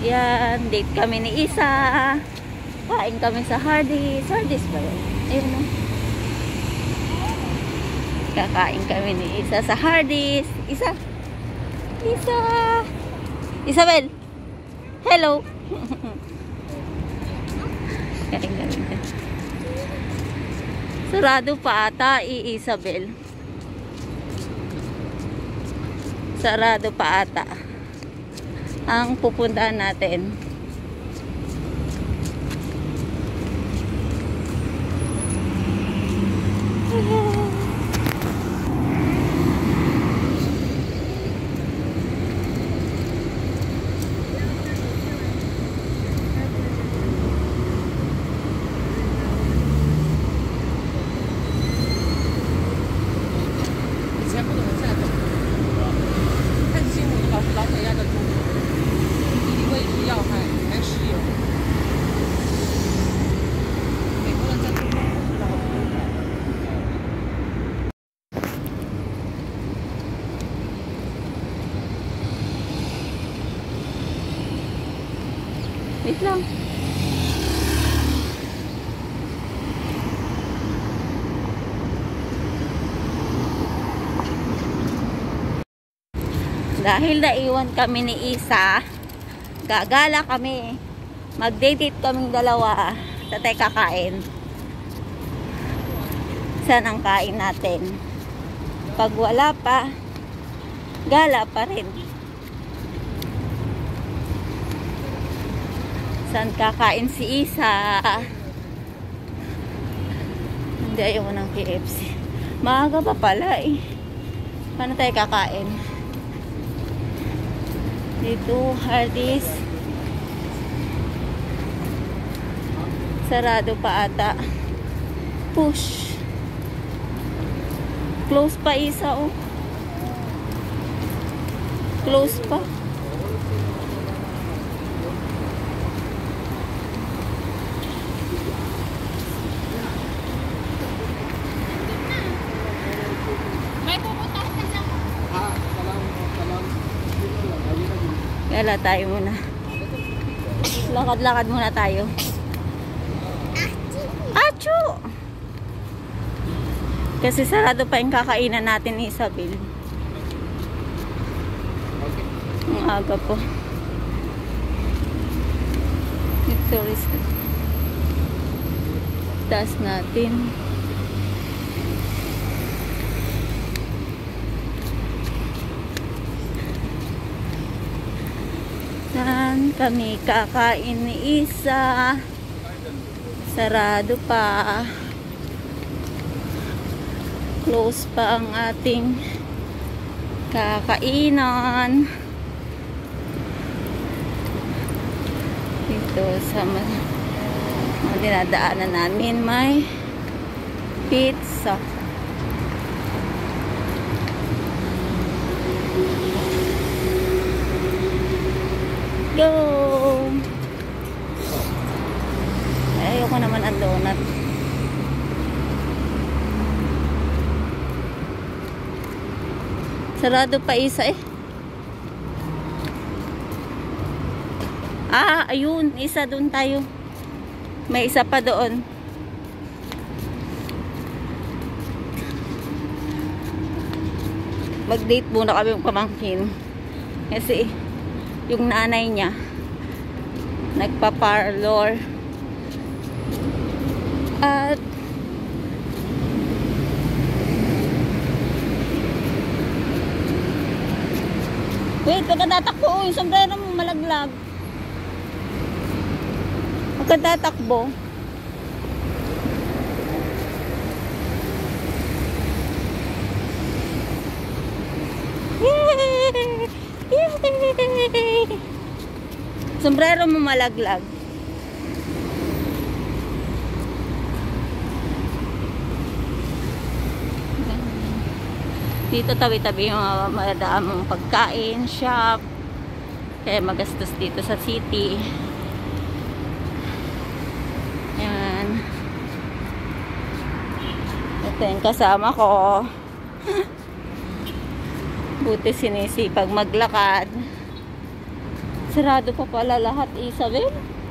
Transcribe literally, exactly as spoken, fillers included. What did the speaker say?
Yan, date kami ni Isa. Kain kami sa Hardee's. Hardee's ba yun? Ayun no. Kakain kami ni Isa sa Hardee's. Isa. Isa. Isabel. Hello. Kain kami. Sarado pa ata, i Isabel. Sarado pa ata ang pupuntahan natin. Wait lang. Dahil naiwan kami ni Isa, gagala kami. Mag-date kaming dalawa. Tatay kakain. Saan ang kain natin? Pag wala pa, gala pa rin. Saan kakain si Isa? Hindi, ayaw ng K F C. Maaga pa pala eh. Paano tayo kakain? Dito, Hardee's. Sarado pa ata. Push. Close pa Isa oh. Close pa. Gala tayo muna. Lakad-lakad muna tayo. Achu! Kasi sarado pa yung kakainan natin ni Isabel. Ang aga po. Victorious. Taas natin. Saan kami kakain ni Isa? Sarado pa. Close pa ang ating kakainan. Dito sa mga dinadaanan namin may pizza. Go! Ayoko naman ang donut. Sarado pa Isa eh. Ah, ayun. Isa doon tayo. May isa pa doon. Mag-date muna kami ng pamangkin. Kasi yung nanay niya nagpa-parlor at wait, pagkatatakbo yung sombrero mo malaglag. Pagkatatakbo sombrero mo malaglag. Dito tabi-tabi yung mga madamong pagkain, shop. Kaya magastos dito sa city. Yan. Ito yung kasama ko. Buti sinisipag maglakad. Sarado pa pala lahat, Isabel.